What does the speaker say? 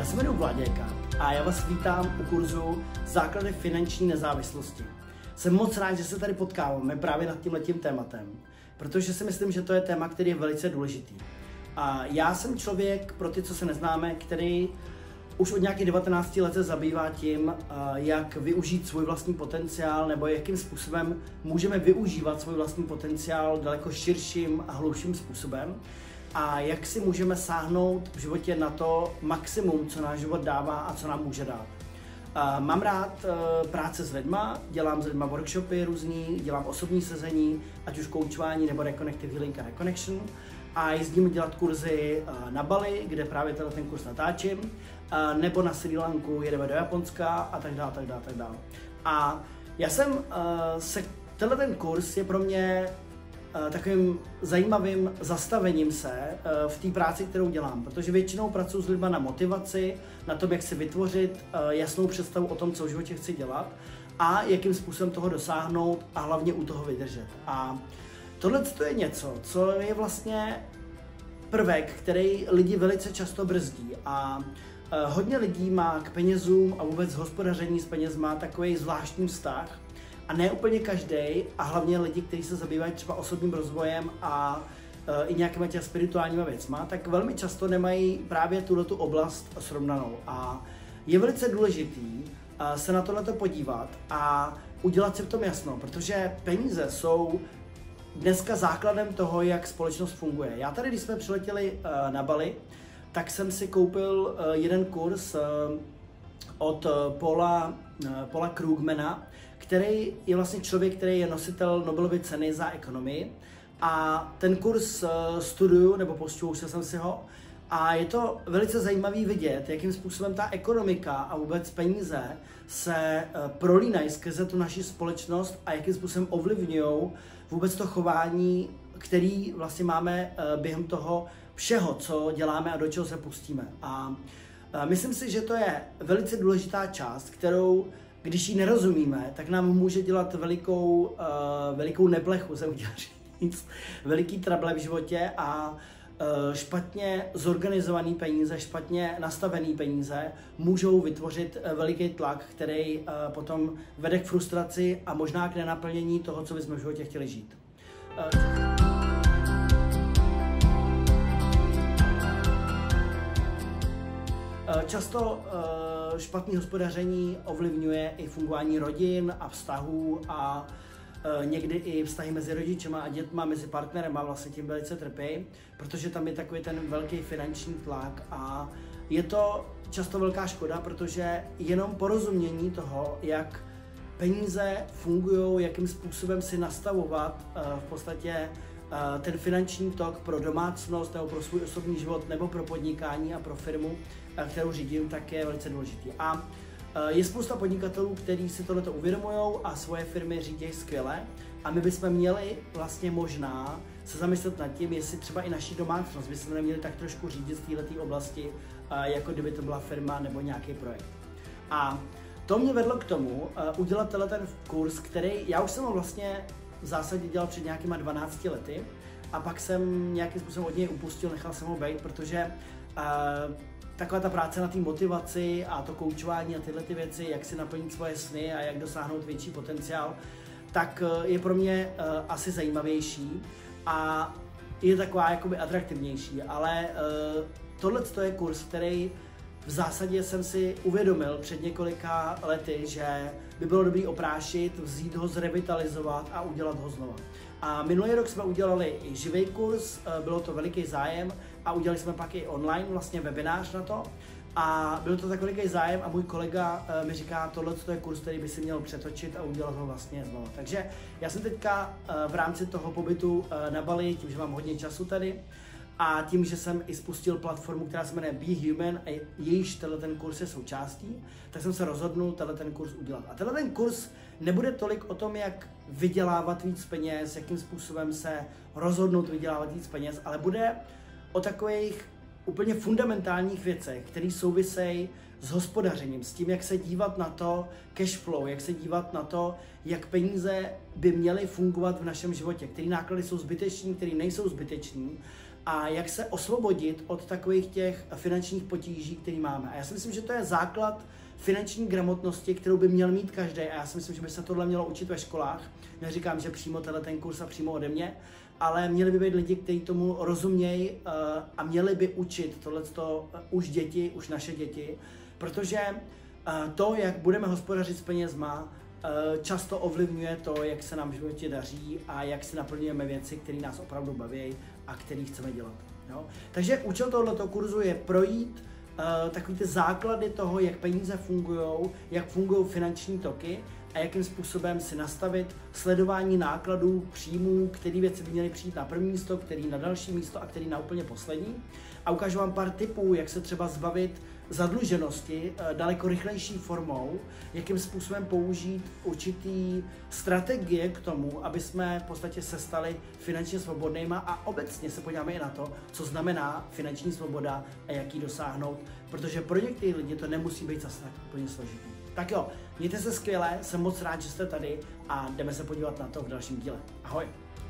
se jmenuji Vladěka a já vás vítám u kurzu Základy finanční nezávislosti. Jsem moc rád, že se tady potkáváme právě nad tímhletím tématem, protože si myslím, že to je téma, který je velice důležitý. A já jsem člověk, pro ty, co se neznáme, který už od nějakých 19 let se zabývá tím, jak využít svůj vlastní potenciál nebo jakým způsobem můžeme využívat svůj vlastní potenciál daleko širším a hlubším způsobem a jak si můžeme sáhnout v životě na to maximum, co náš život dává a co nám může dát. Mám rád práce s lidma, dělám s lidma workshopy různý, dělám osobní sezení, ať už koučování nebo Reconnective Healing a Reconnection, a jezdím dělat kurzy na Bali, kde právě ten kurz natáčím, nebo na Srí Lanku, jedeme do Japonska a tak dále, tak dále, tak dále. A já jsem tenhle kurz je pro mě takovým zajímavým zastavením se v té práci, kterou dělám, protože většinou pracuji s lidmi na motivaci, na tom, jak si vytvořit jasnou představu o tom, co v životě chci dělat a jakým způsobem toho dosáhnout a hlavně u toho vydržet. A tohle je něco, co je vlastně prvek, který lidi velice často brzdí a hodně lidí má k penězům a vůbec hospodaření s penězma takový zvláštní vztah a ne úplně každý a hlavně lidi, kteří se zabývají třeba osobním rozvojem a i nějakýma těmi spirituálníma věcma, tak velmi často nemají právě tuhletu oblast srovnanou a je velice důležitý se na tohleto podívat a udělat si v tom jasno, protože peníze jsou dneska základem toho, jak společnost funguje. Já tady, když jsme přiletěli na Bali, tak jsem si koupil jeden kurz od Paula Krugmana, který je vlastně člověk, který je nositel Nobelovy ceny za ekonomii. A ten kurz studuju, nebo postoušel jsem si ho, a je to velice zajímavý vidět, jakým způsobem ta ekonomika a vůbec peníze se prolínají skrze tu naši společnost a jakým způsobem ovlivňují vůbec to chování, který vlastně máme během toho všeho, co děláme a do čeho se pustíme. A myslím si, že to je velice důležitá část, kterou, když ji nerozumíme, tak nám může dělat velikou neplechu, jsem chtěl říct, veliký trable v životě a špatně zorganizované peníze, špatně nastavené peníze můžou vytvořit veliký tlak, který potom vede k frustraci a možná k nenaplnění toho, co bychom v životě chtěli žít. Často špatné hospodaření ovlivňuje i fungování rodin a vztahů a někdy i vztahy mezi rodičema a dětma, mezi partnerem a vlastně tím velice trpí, protože tam je takový ten velký finanční tlak a je to často velká škoda, protože jenom porozumění toho, jak peníze fungují, jakým způsobem si nastavovat v podstatě ten finanční tok pro domácnost nebo pro svůj osobní život nebo pro podnikání a pro firmu, kterou řídím, tak je velice důležitý. A je spousta podnikatelů, kteří si tohleto uvědomují a svoje firmy řídí skvěle a my bychom měli vlastně možná se zamyslet nad tím, jestli třeba i naší domácnost bychom neměli tak trošku řídit z této oblasti, jako kdyby to byla firma nebo nějaký projekt. A to mě vedlo k tomu udělat ten kurz, který já už jsem ho vlastně v zásadě dělal před nějakýma 12 lety a pak jsem nějakým způsobem od něj upustil, nechal jsem ho být, protože taková ta práce na té motivaci a to koučování a tyhle ty věci, jak si naplnit svoje sny a jak dosáhnout větší potenciál, tak je pro mě asi zajímavější a je taková jakoby atraktivnější, ale tohle je kurz, který v zásadě jsem si uvědomil před několika lety, že by bylo dobrý oprášit, vzít ho, zrevitalizovat a udělat ho znova. A minulý rok jsme udělali i živý kurz, bylo to veliký zájem a udělali jsme pak i online vlastně webinář na to. A byl to tak veliký zájem a můj kolega mi říká, tohle je kurz, který by si měl přetočit a udělat ho vlastně znovu. Takže já jsem teďka v rámci toho pobytu na Bali, tím, že mám hodně času tady, a tím, že jsem i spustil platformu, která se jmenuje Be Human a jejíž ten kurz je součástí, tak jsem se rozhodnul ten kurz udělat. A ten kurz nebude tolik o tom, jak vydělávat víc peněz, jakým způsobem se rozhodnout vydělávat víc peněz, ale bude o takových úplně fundamentálních věcech, které souvisejí s hospodařením, s tím, jak se dívat na to cash flow, jak se dívat na to, jak peníze by měly fungovat v našem životě, které náklady jsou zbyteční, které nejsou zbyteční a jak se osvobodit od takových těch finančních potíží, které máme. A já si myslím, že to je základ finanční gramotnosti, kterou by měl mít každý. A já si myslím, že by se tohle mělo učit ve školách. Neříkám, že přímo ten kurz a přímo ode mě, ale měli by být lidi, kteří tomu rozumějí a měli by učit tohleto už děti, už naše děti, protože to, jak budeme hospodařit s penězma, často ovlivňuje to, jak se nám v životě daří a jak si naplňujeme věci, které nás opravdu baví a které chceme dělat. Jo? Takže účel tohoto kurzu je projít takový ty základy toho, jak peníze fungují, jak fungují finanční toky a jakým způsobem si nastavit sledování nákladů, příjmů, které věci by měly přijít na první místo, který na další místo a který na úplně poslední. A ukážu vám pár tipů, jak se třeba zbavit zadluženosti daleko rychlejší formou, jakým způsobem použít určitý strategie k tomu, aby jsme v podstatě se stali finančně svobodnýma a obecně se podíváme i na to, co znamená finanční svoboda a jak ji dosáhnout, protože pro některé lidi to nemusí být zase tak úplně složitý. Tak jo, mějte se skvěle, jsem moc rád, že jste tady a jdeme se podívat na to v dalším díle. Ahoj!